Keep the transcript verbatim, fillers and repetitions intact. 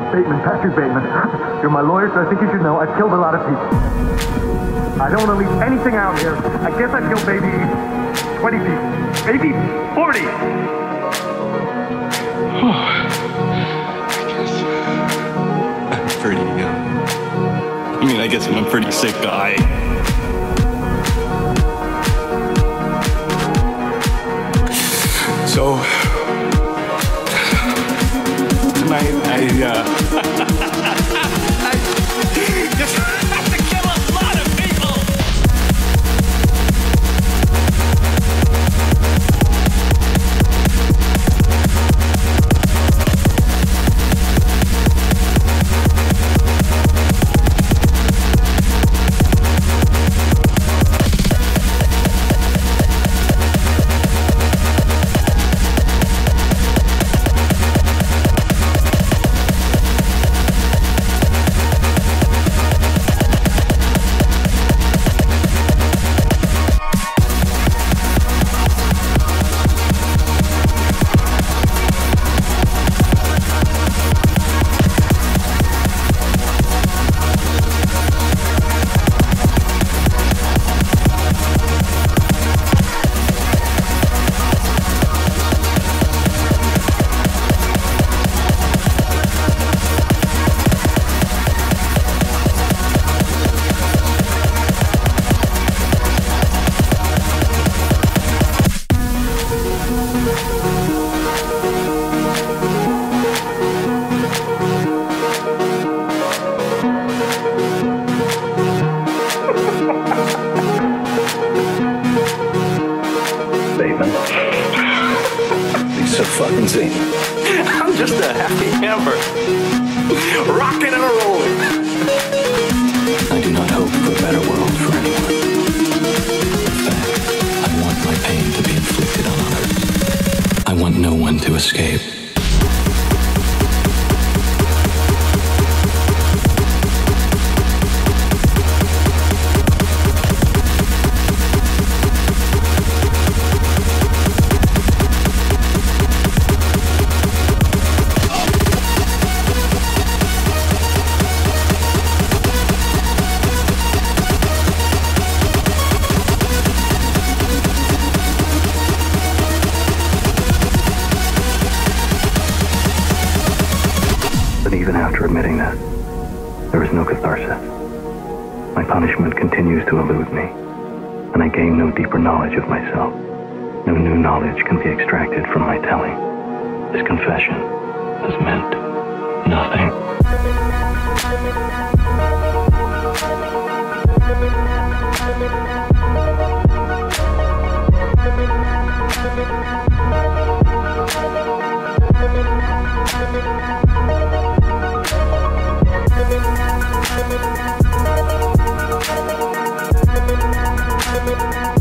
Bateman, Patrick Bateman. You're my lawyer, so I think you should know I've killed a lot of people. I don't want to leave anything out here. I guess I've killed maybe twenty people. Maybe forty. I guess I'm pretty, uh, I mean, I guess I'm a pretty sick guy. So, tonight I, uh, I just have to kill a lot of people. He's so fucking zany. I'm just a happy camper. Rocking and a rolling. I do not hope for a better world for anyone. In fact, I want my pain to be inflicted on others. I want no one to escape. But even after admitting that, there is no catharsis. My punishment continues to elude me, and I gain no deeper knowledge of myself. No new knowledge can be extracted from my telling. This confession has meant nothing. We'll be right back.